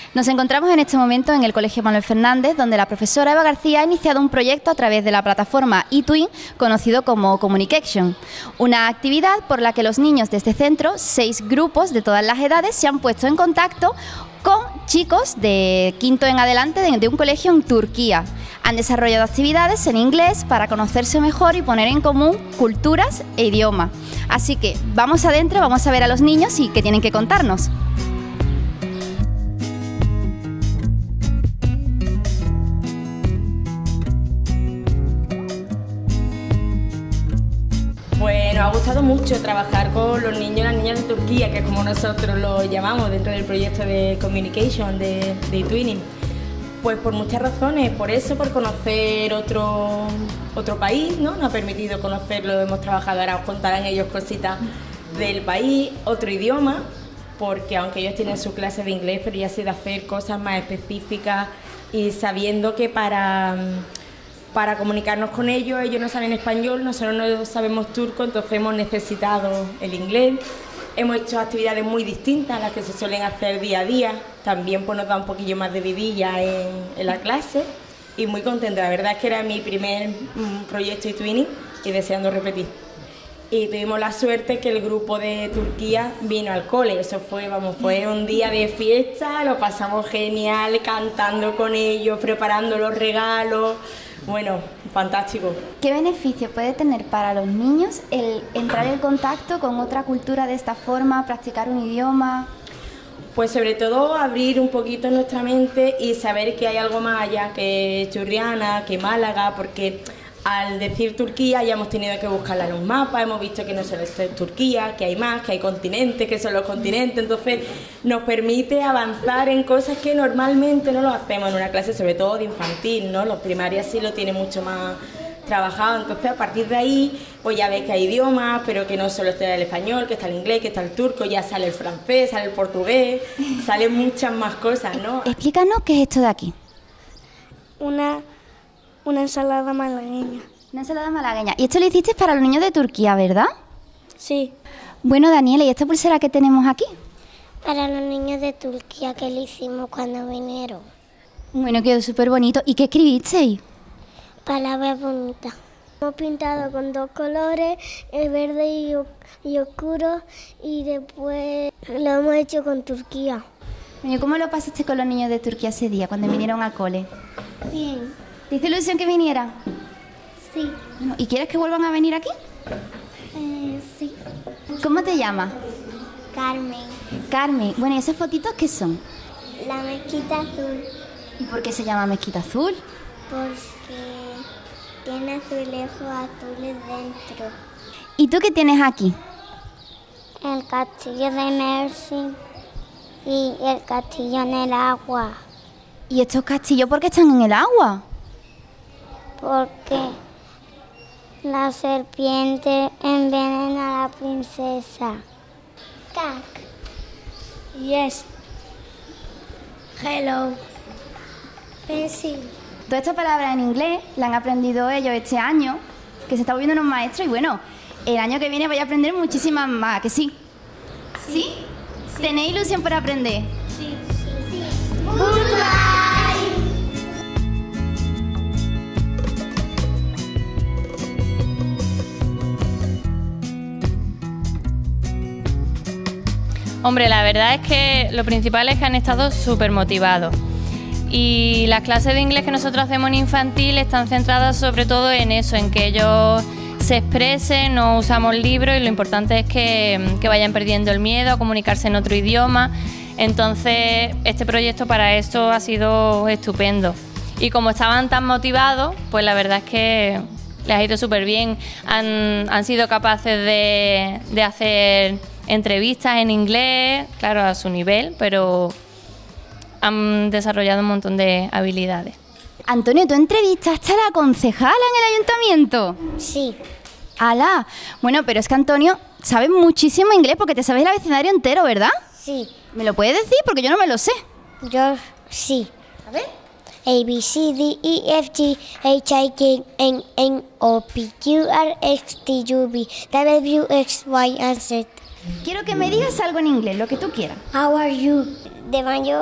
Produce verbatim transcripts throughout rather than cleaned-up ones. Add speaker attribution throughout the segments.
Speaker 1: Nos encontramos en este momento en el Colegio Manuel Fernández, donde la profesora Eva García ha iniciado un proyecto a través de la plataforma eTwin, conocido como Communication, una actividad por la que los niños de este centro, seis grupos de todas las edades, se han puesto en contacto con chicos de quinto en adelante de, de un colegio en Turquía. Han desarrollado actividades en inglés para conocerse mejor y poner en común culturas e idiomas. Así que vamos adentro, vamos a ver a los niños y qué tienen que contarnos.
Speaker 2: Pues nos ha gustado mucho trabajar con los niños y las niñas de Turquía, que es como nosotros lo llamamos dentro del proyecto de Communication de, de eTwinning. Pues por muchas razones, por eso, por conocer otro, otro país, ¿no? Nos ha permitido conocerlo, hemos trabajado, ahora os contarán ellos cositas del país, otro idioma, porque aunque ellos tienen su clase de inglés, pero ya se de hacer cosas más específicas y sabiendo que para... Para comunicarnos con ellos, ellos no saben español, nosotros no sabemos turco, entonces hemos necesitado el inglés. Hemos hecho actividades muy distintas a las que se suelen hacer día a día, también pues nos da un poquillo más de vidilla en, en la clase y muy contenta. La verdad es que era mi primer mm, proyecto eTwinning y deseando repetir. Y tuvimos la suerte que el grupo de Turquía vino al cole, eso fue, vamos, fue un día de fiesta, lo pasamos genial, cantando con ellos, preparando los regalos. Bueno, fantástico.
Speaker 1: ¿Qué beneficio puede tener para los niños el entrar en contacto con otra cultura de esta forma, practicar un idioma?
Speaker 2: Pues sobre todo abrir un poquito nuestra mente y saber que hay algo más allá que Churriana, que Málaga, porque al decir Turquía ya hemos tenido que buscarla en los mapas, hemos visto que no solo es Turquía, que hay más, que hay continentes, que son los continentes, entonces nos permite avanzar en cosas que normalmente no lo hacemos en una clase, sobre todo de infantil, ¿no? Los primarios sí lo tienen mucho más trabajado, entonces a partir de ahí pues ya ves que hay idiomas, pero que no solo está el español, que está el inglés, que está el turco, ya sale el francés, sale el portugués, salen muchas más cosas, ¿no?
Speaker 1: Explícanos qué es esto de aquí.
Speaker 3: Una... Una ensalada malagueña.
Speaker 1: Una ensalada malagueña. Y esto lo hiciste para los niños de Turquía, ¿verdad?
Speaker 3: Sí.
Speaker 1: Bueno, Daniela, ¿y esta pulsera que tenemos aquí?
Speaker 3: Para los niños de Turquía que lo hicimos cuando vinieron.
Speaker 1: Bueno, quedó súper bonito. ¿Y qué escribisteis?
Speaker 3: Palabras bonitas. Hemos pintado con dos colores, el verde y, y oscuro, y después lo hemos hecho con Turquía.
Speaker 1: Bueno, ¿cómo lo pasaste con los niños de Turquía ese día, cuando vinieron al cole?
Speaker 3: Bien.
Speaker 1: ¿Te hizo ilusión que vinieran?
Speaker 3: Sí.
Speaker 1: Bueno, ¿y quieres que vuelvan a venir aquí?
Speaker 3: Eh, sí.
Speaker 1: ¿Cómo te llamas?
Speaker 3: Carmen.
Speaker 1: Carmen. Bueno, ¿y esas fotitos qué son?
Speaker 3: La mezquita azul.
Speaker 1: ¿Y por qué se llama mezquita azul?
Speaker 3: Porque tiene azulejos azules dentro.
Speaker 1: ¿Y tú qué tienes aquí?
Speaker 3: El castillo de Nursing y el castillo en el agua.
Speaker 1: ¿Y estos castillos por qué están en el agua?
Speaker 3: Porque la serpiente envenena a la princesa. Cac. Yes. Hello. Pencil.
Speaker 1: Todas estas palabras en inglés las han aprendido ellos este año, que se está volviendo unos maestros, y bueno, el año que viene vais a aprender muchísimas más, ¿que sí? ¿Sí? ¿Sí? ¿Sí? ¿Tenéis ilusión por aprender?
Speaker 3: Sí. Sí. Sí. Goodbye.
Speaker 4: Hombre, la verdad es que lo principal es que han estado súper motivados y las clases de inglés que nosotros hacemos en infantil están centradas sobre todo en eso, en que ellos se expresen, no usamos libros y lo importante es que, que vayan perdiendo el miedo a comunicarse en otro idioma. Entonces este proyecto para eso ha sido estupendo y como estaban tan motivados, pues la verdad es que les ha ido súper bien, han, han sido capaces de, de hacer entrevistas en inglés, claro, a su nivel, pero han desarrollado un montón de habilidades.
Speaker 1: Antonio, ¿tú entrevistaste a la concejala en el ayuntamiento?
Speaker 3: Sí.
Speaker 1: ¡Hala! Bueno, pero es que Antonio sabe muchísimo inglés porque te sabes el abecedario entero, ¿verdad?
Speaker 3: Sí.
Speaker 1: ¿Me lo puedes decir? Porque yo no me lo sé.
Speaker 3: Yo sí.
Speaker 1: A ver.
Speaker 3: A, B, C, D, E, F, G, H, I, K, N, N, O, P, Q, R, X, T, U, V, W, X, Y, and Z.
Speaker 1: Quiero que me digas algo en inglés, lo que tú quieras.
Speaker 3: How are you? De mayo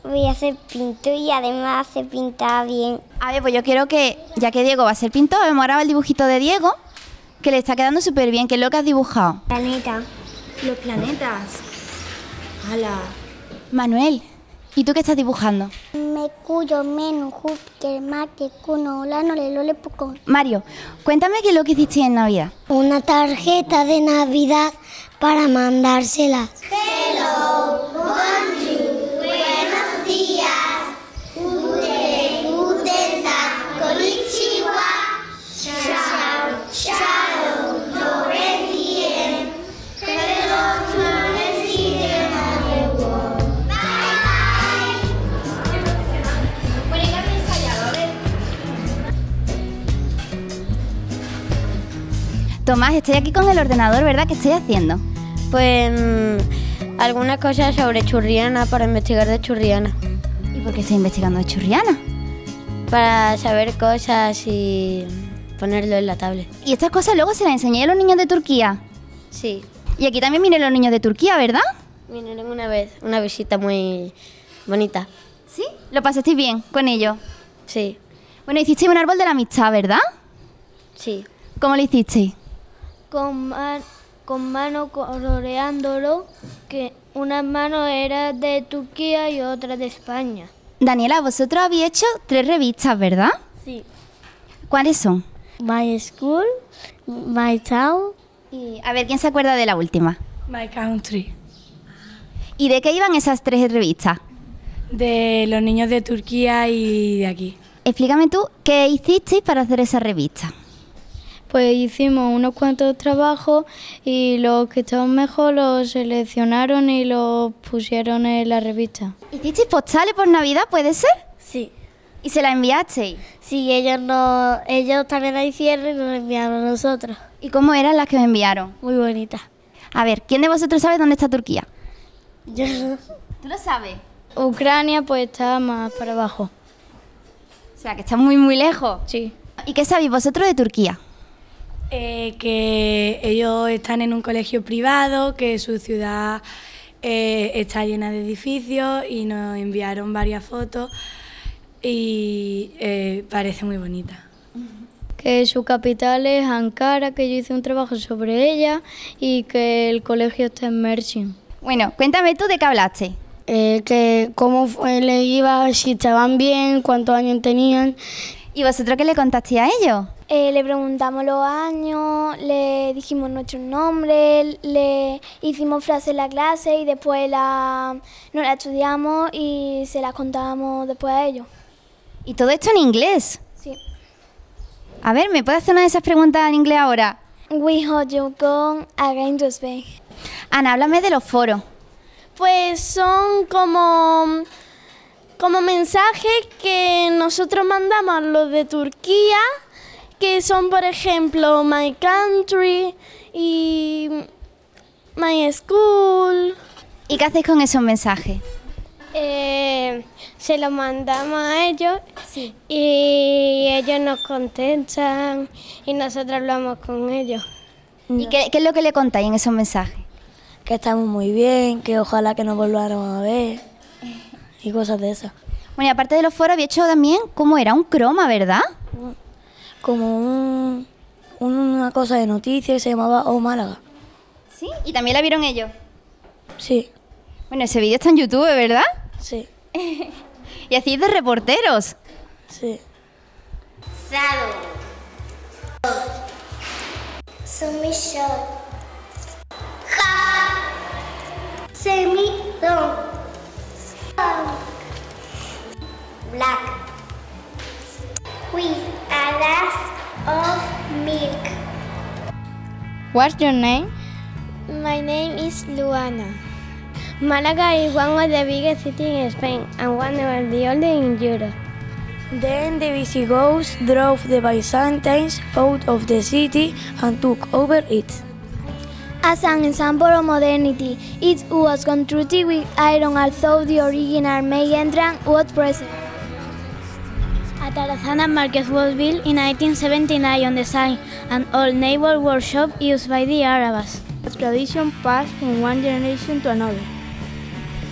Speaker 3: voy a hacer pintura y además hace pintar bien.
Speaker 1: A ver, pues yo quiero que, ya que Diego va a ser pintor, vemos ahora el dibujito de Diego, que le está quedando súper bien. ¿Qué es lo que has dibujado?
Speaker 3: Planeta.
Speaker 2: Los planetas. ¡Hala!
Speaker 1: Manuel, ¿y tú qué estás dibujando?
Speaker 3: Mercurio, Venus, Júpiter, Marte, Cuno, Urano, Lelole, Pucón.
Speaker 1: Mario, cuéntame qué es lo que hiciste en Navidad.
Speaker 3: Una tarjeta de Navidad para mandársela. Hello, bonjour, buenos días. Guten, guten Tag, konnichiwa. Chao, chao, dobre dien. Hello, to the citizen of the world. Bye, bye. Bueno, ya me he ensayado, a ver.
Speaker 1: Tomás, estoy aquí con el ordenador, ¿verdad? ¿Qué estoy haciendo?
Speaker 5: Pues mmm, algunas cosas sobre Churriana, para investigar de Churriana.
Speaker 1: ¿Y por qué estás investigando de Churriana?
Speaker 5: Para saber cosas y ponerlo en la tablet.
Speaker 1: Y estas cosas luego se las enseñé a los niños de Turquía.
Speaker 5: Sí,
Speaker 1: Y aquí también vienen los niños de Turquía, ¿verdad?
Speaker 5: vinieron una vez, una visita muy bonita.
Speaker 1: ¿Sí? ¿Lo pasasteis bien con ellos?
Speaker 5: Sí,
Speaker 1: Bueno, hicisteis un árbol de la amistad, ¿verdad?
Speaker 5: sí.
Speaker 1: ¿Cómo lo hicisteis?
Speaker 6: con, man- con mano coloreándolo, que una mano era de Turquía y otra de España.
Speaker 1: Daniela, vosotros habéis hecho tres revistas, ¿verdad?
Speaker 6: Sí.
Speaker 1: ¿Cuáles son?
Speaker 6: My School, My Town.
Speaker 1: Y a ver, ¿quién se acuerda de la última?
Speaker 7: My Country,
Speaker 1: ¿Y de qué iban esas tres revistas?
Speaker 7: de los niños de Turquía y de aquí.
Speaker 1: Explícame tú, ¿qué hicisteis para hacer esa revista?
Speaker 6: Pues hicimos unos cuantos trabajos y los que estaban mejor los seleccionaron y los pusieron en la revista.
Speaker 1: ¿Hicisteis postales por Navidad, puede ser?
Speaker 6: Sí.
Speaker 1: ¿Y se las enviasteis?
Speaker 6: Sí, ellos no, ellos también la hicieron y nos enviaron a nosotros.
Speaker 1: ¿Y cómo eran las que os enviaron?
Speaker 6: Muy bonita.
Speaker 1: A ver, ¿quién de vosotros sabe dónde está Turquía?
Speaker 6: Yo no.
Speaker 1: ¿Tú lo sabes?
Speaker 6: Ucrania pues está más para abajo.
Speaker 1: O sea, que está muy, muy lejos.
Speaker 6: Sí.
Speaker 1: ¿Y qué sabéis vosotros de Turquía?
Speaker 7: Eh, que ellos están en un colegio privado, que su ciudad eh, está llena de edificios y nos enviaron varias fotos y eh, parece muy bonita.
Speaker 6: Que su capital es Ankara, que yo hice un trabajo sobre ella y que el colegio está en Mersin.
Speaker 1: Bueno, cuéntame tú de qué hablaste.
Speaker 6: Eh, que cómo fue- le iba, si estaban bien, cuántos años tenían.
Speaker 1: ¿Y vosotros qué le contasteis a ellos?
Speaker 8: Eh, le preguntamos los años, le dijimos nuestro nombre, le hicimos frases en la clase y después la, nos la estudiamos y se las contábamos después a ellos.
Speaker 1: ¿Y todo esto en inglés?
Speaker 8: Sí.
Speaker 1: A ver, ¿me puedes hacer una de esas preguntas en inglés ahora?
Speaker 8: We hope you go again to Spain.
Speaker 1: Ana, háblame de los foros.
Speaker 9: Pues son como, como mensajes que nosotros mandamos a los de Turquía, que son, por ejemplo, My Country y My School.
Speaker 1: ¿Y qué hacéis con esos mensajes?
Speaker 6: Eh, se lo mandamos a ellos y ellos nos contestan y nosotros hablamos con ellos.
Speaker 1: ¿Y qué, qué es lo que le contáis en esos mensajes?
Speaker 5: Que estamos muy bien, que ojalá que nos volvamos a ver y cosas de esas.
Speaker 1: Bueno, y aparte de los foros, había hecho también, ¿cómo era? Un croma, ¿verdad?
Speaker 5: Como un, una cosa de noticias que se llamaba O Málaga.
Speaker 1: Sí. ¿Y también la vieron ellos?
Speaker 5: Sí,
Speaker 1: Bueno, ese vídeo está en YouTube, ¿verdad?
Speaker 5: sí,
Speaker 1: Y hacéis de reporteros.
Speaker 5: sí.
Speaker 3: Submission. Half. Semi-long. Black. With a dash of milk.
Speaker 6: What's your name?
Speaker 8: My name is Luana.
Speaker 6: Málaga is one of the biggest cities in Spain and one of the oldest in Europe.
Speaker 5: Then the Visigoths drove the Byzantines out of the city and took over it.
Speaker 8: As an example of modernity, it was constructed with iron, although the original main entrance was present.
Speaker 6: Atarazana Market was built in nineteen seventy-nine on the site, an old naval workshop used by the Arabs. The tradition passed from one generation to another.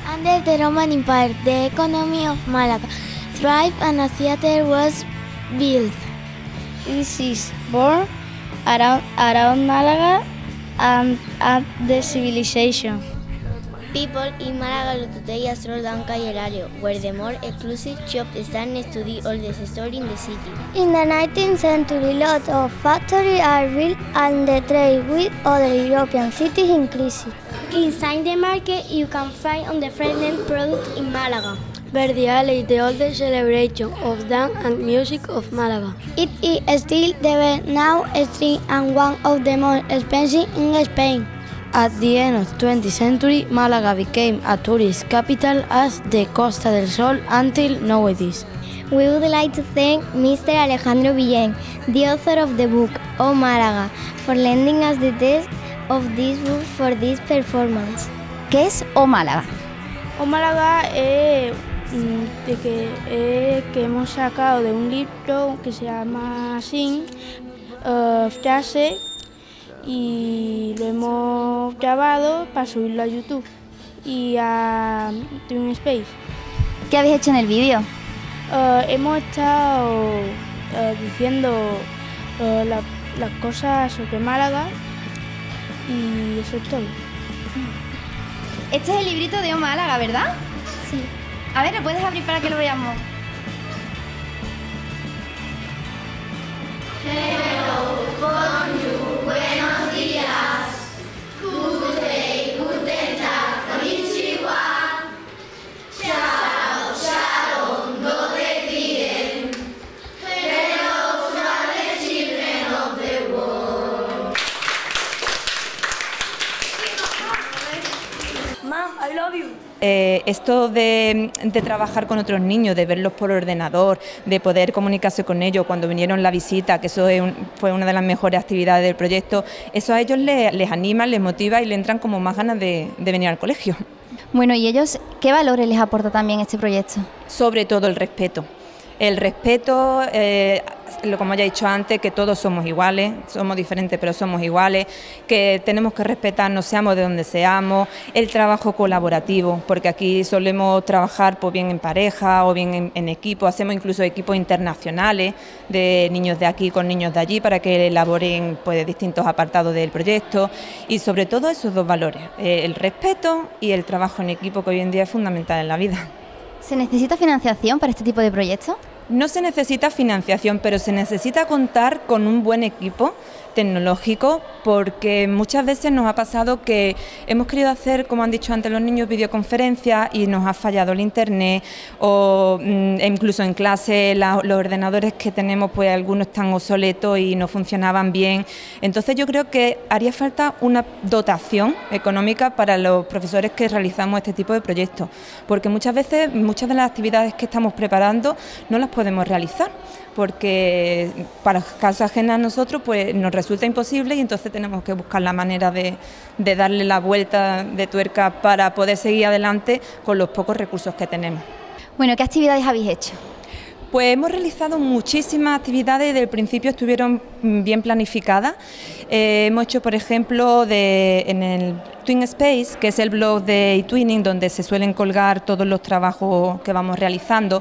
Speaker 3: Under the Roman Empire, the economy of Malaga thrived and a theater was built.
Speaker 6: This is born around, around Malaga and at the civilization.
Speaker 3: People in Málaga today as Rodanca y Hilario, where the more exclusive shops stand next to the oldest store in the city. In the nineteenth century, lots of factories are built and the trade with other European cities increased. Inside the market, you can find on the different products in Málaga.
Speaker 5: Verdiale is the oldest celebration of dance and music of Málaga.
Speaker 3: It is still the best now street and one of the most expensive in Spain.
Speaker 5: At the end of the twentieth century, Málaga became a tourist capital as the Costa del Sol until nowadays.
Speaker 3: We would like to thank Mister Alejandro Villén, the author of the book O Málaga, for lending us the text of this book for this performance.
Speaker 1: ¿Qué es O Málaga?
Speaker 6: O Málaga es de que, eh, que hemos sacado de un libro que se llama así, uh, frase, y lo hemos grabado para subirlo a YouTube y a TwinSpace.
Speaker 1: ¿Qué habéis hecho en el vídeo?
Speaker 6: Uh, hemos estado uh, diciendo uh, la, las cosas sobre Málaga y eso es todo.
Speaker 1: Este es el librito de O Málaga, ¿verdad?
Speaker 3: Sí.
Speaker 1: A ver, ¿lo puedes abrir para que lo veamos?
Speaker 10: Hello, bonjour, buenos días. Good day, guten Tag, konnichiwa. Ciao, shalom, dode bien. Hello, the children of the world.
Speaker 5: Mom, I love you.
Speaker 11: Eh, esto de, de trabajar con otros niños, de verlos por ordenador, de poder comunicarse con ellos cuando vinieron la visita, que eso es un, fue una de las mejores actividades del proyecto, eso a ellos les, les anima, les motiva y les entran como más ganas de, de venir al colegio.
Speaker 1: Bueno, ¿y ellos qué valores les aporta también este proyecto?
Speaker 11: Sobre todo el respeto. El respeto, eh, como ya he dicho antes, que todos somos iguales, somos diferentes pero somos iguales, que tenemos que respetarnos, seamos de donde seamos, el trabajo colaborativo, porque aquí solemos trabajar pues, bien en pareja o bien en, en equipo, hacemos incluso equipos internacionales de niños de aquí con niños de allí para que elaboren pues, distintos apartados del proyecto y sobre todo esos dos valores, eh, el respeto y el trabajo en equipo que hoy en día es fundamental en la vida.
Speaker 1: ¿Se necesita financiación para este tipo de proyectos?
Speaker 11: No se necesita financiación, pero se necesita contar con un buen equipo tecnológico, porque muchas veces nos ha pasado que hemos querido hacer, como han dicho antes los niños, videoconferencias y nos ha fallado el internet o mm, incluso en clase la, los ordenadores que tenemos, pues algunos están obsoletos y no funcionaban bien. Entonces yo creo que haría falta una dotación económica para los profesores que realizamos este tipo de proyectos, porque muchas veces muchas de las actividades que estamos preparando no las podemos realizar, porque para casos ajenos a nosotros pues nos resulta imposible y entonces tenemos que buscar la manera de, de darle la vuelta de tuerca para poder seguir adelante con los pocos recursos que tenemos.
Speaker 1: Bueno, ¿qué actividades habéis hecho?
Speaker 11: Pues hemos realizado muchísimas actividades, desde el principio estuvieron bien planificadas. Eh, hemos hecho, por ejemplo, de, en el TwinSpace, que es el blog de eTwinning, donde se suelen colgar todos los trabajos que vamos realizando.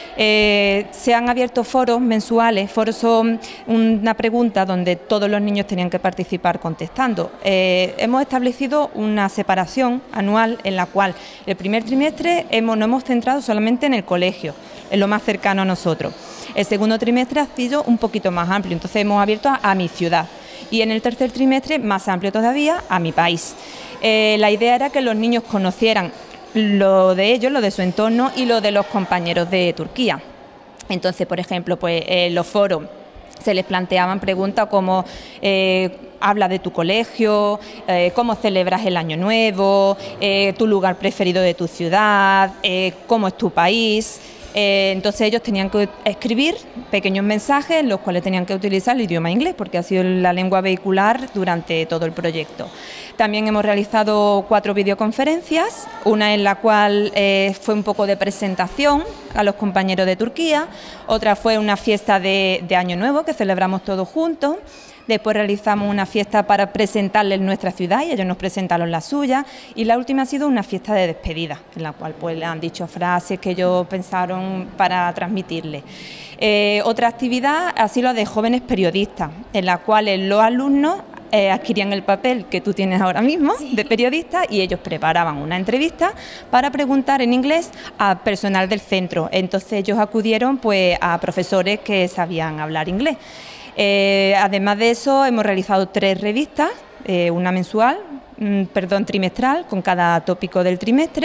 Speaker 11: Eh, se han abierto foros mensuales. Foros son una pregunta donde todos los niños tenían que participar contestando. Eh, hemos establecido una separación anual en la cual el primer trimestre hemos, nos hemos centrado solamente en el colegio, en lo más cercano a nosotros. El segundo trimestre ha sido un poquito más amplio, entonces hemos abierto a, a mi ciudad. Y en el tercer trimestre, más amplio todavía, a mi país. Eh, la idea era que los niños conocieran lo de ellos, lo de su entorno y lo de los compañeros de Turquía. Entonces, por ejemplo, pues en los foros se les planteaban preguntas como eh, habla de tu colegio, eh, cómo celebras el Año Nuevo, eh, tu lugar preferido de tu ciudad, eh, cómo es tu país. Eh, entonces ellos tenían que escribir pequeños mensajes en los cuales tenían que utilizar el idioma inglés, porque ha sido la lengua vehicular durante todo el proyecto. También hemos realizado cuatro videoconferencias, una en la cual eh, fue un poco de presentación a los compañeros de Turquía, otra fue una fiesta de, de Año Nuevo que celebramos todos juntos. después realizamos una fiesta para presentarles nuestra ciudad y ellos nos presentaron la suya, y la última ha sido una fiesta de despedida, en la cual pues le han dicho frases que ellos pensaron para transmitirles. Eh, otra actividad ha sido la de jóvenes periodistas, en la cual los alumnos Eh, adquirían el papel que tú tienes ahora mismo, sí, de periodista, y ellos preparaban una entrevista para preguntar en inglés a personal del centro. Entonces ellos acudieron pues a profesores que sabían hablar inglés. Eh, además de eso, hemos realizado tres revistas, eh, una mensual, mm, perdón, trimestral, con cada tópico del trimestre.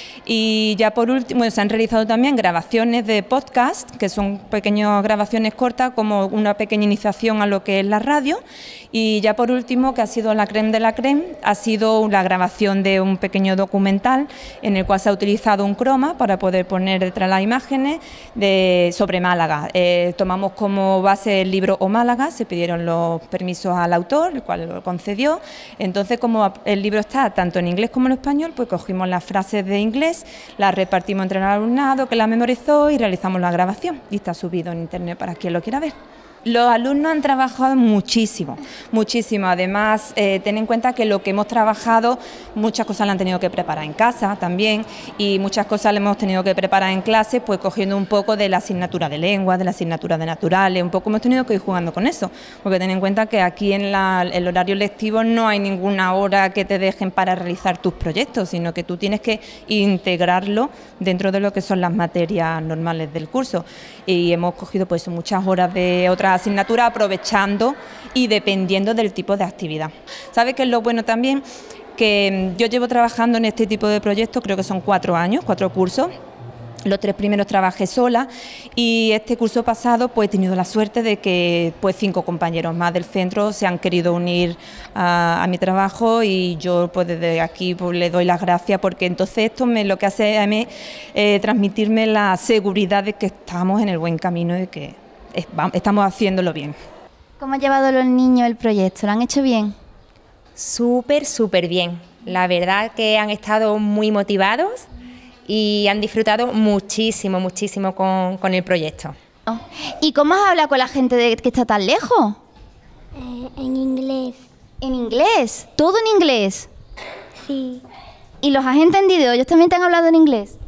Speaker 11: Y ya por último, bueno, se han realizado también grabaciones de podcast, que son pequeñas grabaciones cortas, como una pequeña iniciación a lo que es la radio. Y ya por último, que ha sido la crème de la crème, ha sido la grabación de un pequeño documental en el cual se ha utilizado un croma para poder poner detrás las imágenes de, sobre Málaga. Eh, tomamos como base el libro O Málaga, se pidieron los permisos al autor, el cual lo concedió. Entonces, como el libro está tanto en inglés como en español, pues cogimos las frases de inglés, las repartimos entre el alumnado que las memorizó y realizamos la grabación. Y está subido en internet para quien lo quiera ver. Los alumnos han trabajado muchísimo, muchísimo. Además, eh, ten en cuenta que lo que hemos trabajado, muchas cosas las han tenido que preparar en casa también, y muchas cosas las hemos tenido que preparar en clase, pues cogiendo un poco de la asignatura de lengua, de la asignatura de naturales, un poco hemos tenido que ir jugando con eso, porque ten en cuenta que aquí en la, el horario lectivo no hay ninguna hora que te dejen para realizar tus proyectos, sino que tú tienes que integrarlo dentro de lo que son las materias normales del curso. Y hemos cogido pues muchas horas de otras asignatura, aprovechando y dependiendo del tipo de actividad. ¿Sabe qué es lo bueno también? Que yo llevo trabajando en este tipo de proyectos, creo que son cuatro años, cuatro cursos. Los tres primeros trabajé sola, y este curso pasado pues he tenido la suerte de que pues cinco compañeros más del centro se han querido unir a, a mi trabajo, y yo pues desde aquí pues le doy las gracias, porque entonces esto me, lo que hace a mí eh, transmitirme la seguridad de que estamos en el buen camino y de que estamos haciéndolo bien.
Speaker 1: ¿Cómo han llevado los niños el proyecto? ¿Lo han hecho bien?
Speaker 12: Súper, súper bien. La verdad que han estado muy motivados y han disfrutado muchísimo, muchísimo con, con el proyecto.
Speaker 1: ¿Y cómo has hablado con la gente de que está tan lejos?
Speaker 3: Eh, en inglés.
Speaker 1: ¿En inglés? ¿Todo en inglés?
Speaker 3: Sí.
Speaker 1: ¿Y los has entendido? ¿Ellos también te han hablado en inglés?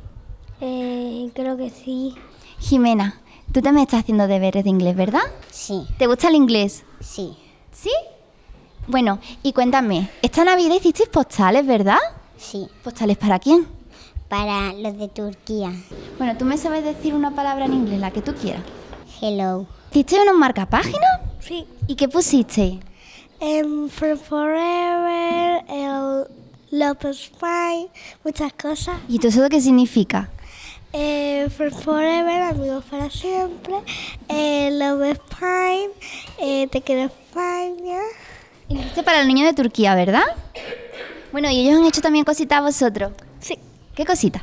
Speaker 3: Eh, creo que sí.
Speaker 1: Jimena, tú también estás haciendo deberes de inglés, ¿verdad?
Speaker 3: Sí.
Speaker 1: ¿Te gusta el inglés?
Speaker 3: Sí.
Speaker 1: ¿Sí? Bueno, y cuéntame, esta Navidad hicisteis postales, ¿verdad?
Speaker 3: Sí.
Speaker 1: ¿Postales para quién?
Speaker 3: Para los de Turquía.
Speaker 1: Bueno, tú me sabes decir una palabra en inglés, la que tú quieras.
Speaker 3: Hello.
Speaker 1: ¿Hiciste unos marcapáginas?
Speaker 3: Sí.
Speaker 1: ¿Y qué pusiste?
Speaker 3: Um, for forever, el love is fine, muchas cosas.
Speaker 1: ¿Y todo eso qué significa?
Speaker 3: Eh, for forever, amigos para siempre. Eh, love is fine, eh, te quiero España.
Speaker 1: Y lo hiciste para los niños de Turquía, ¿verdad? Bueno, ¿y ellos han hecho también cositas a vosotros?
Speaker 3: Sí.
Speaker 1: ¿Qué cosita?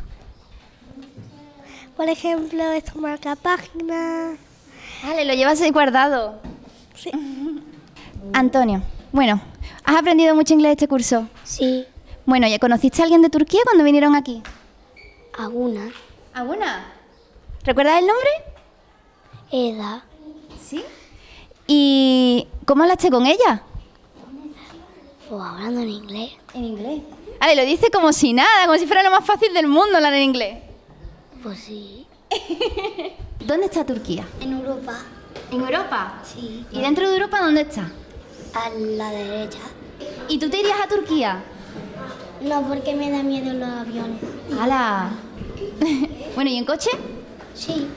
Speaker 3: Por ejemplo, esto marca página.
Speaker 1: Vale, lo llevas ahí guardado.
Speaker 3: Sí.
Speaker 1: Antonio, bueno, ¿has aprendido mucho inglés este curso?
Speaker 3: Sí.
Speaker 1: Bueno, ¿ya conociste a alguien de Turquía cuando vinieron aquí?
Speaker 3: ¿Alguna?
Speaker 1: ¿Alguna? ¿Recuerdas el nombre?
Speaker 3: Eda.
Speaker 1: ¿Sí? ¿Y cómo hablaste con ella?
Speaker 3: Pues hablando en inglés.
Speaker 1: ¿En inglés? Vale, lo dice como si nada, como si fuera lo más fácil del mundo hablar en inglés.
Speaker 3: Pues sí.
Speaker 1: ¿Dónde está Turquía?
Speaker 3: En Europa.
Speaker 1: ¿En Europa?
Speaker 3: Sí.
Speaker 1: ¿Y dentro de Europa dónde está?
Speaker 3: A la derecha.
Speaker 1: ¿Y tú te irías a Turquía?
Speaker 3: No, porque me da miedo los aviones.
Speaker 1: ¡Hala! Bueno, ¿y en coche?
Speaker 3: Sí.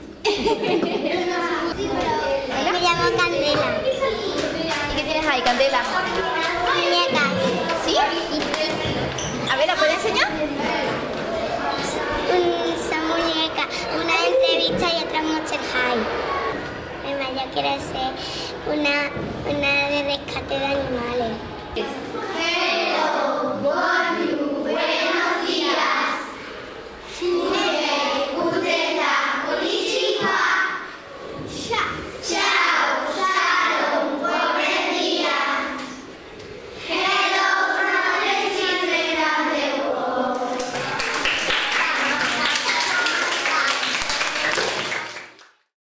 Speaker 3: Me llamo Candela.
Speaker 1: ¿Y qué tienes ahí, Candela?
Speaker 3: Muñecas.
Speaker 1: ¿Sí? A ver, ¿la puedes enseñar?
Speaker 3: Un, son muñecas, una de entrevista y otra Monster High. Además, yo quiero ser una, una de rescate de animales.